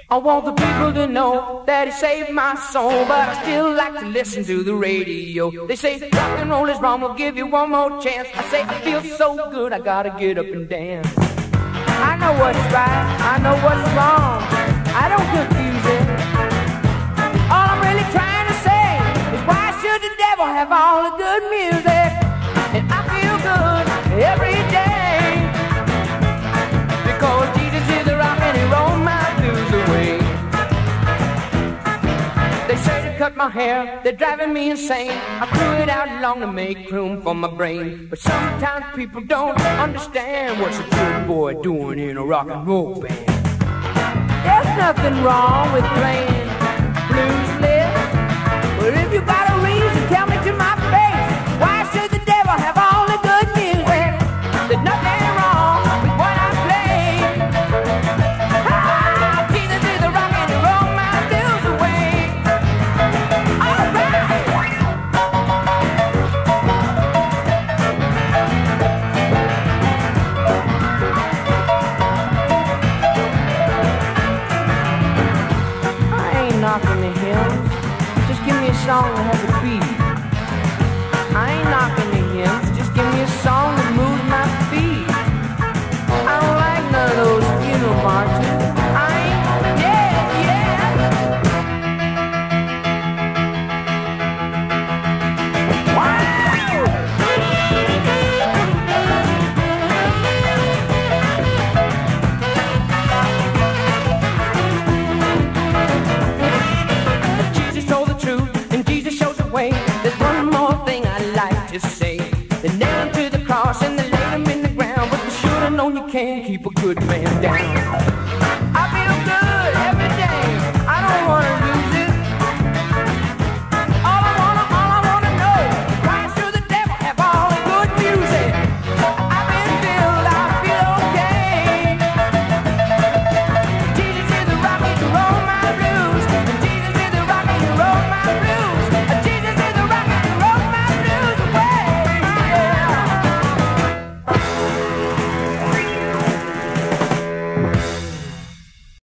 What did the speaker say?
I want the people to know that he saved my soul, but I still like to listen to the radio. They say rock and roll is wrong, we'll give you one more chance. I say it feels so good, I gotta get up and dance. I know what's right, I know what's wrong, I don't confuse it. All I'm really trying to say is why should the devil have all the good music? And I feel good every day, because Jesus is the rock and he rolled my blues away. They say to cut my hair, they're driving me insane. I grew it out long to make room for my brain, but sometimes people don't understand what's a good boy doing in a rock and roll band. There's nothing wrong with playing blues lips, but if you got a reason, tell me to my face. Why should the devil have all the good music? There's nothing wrong with what I play. Ah, Jesus is the rock and he rolled my blues away. All right. I ain't knocking the hymns, just give me a song that has a beat. I ain't knocking the hymns, just give me a song that moves my feet. I don't like none of those funeral marches. I ain't, Jesus told the truth and Jesus showed the way. There's one more thing I'd like to say. They nailed him to the cross and they laid him in the ground, but you should have known you can't keep a good man down. I feel good every day, I don't want to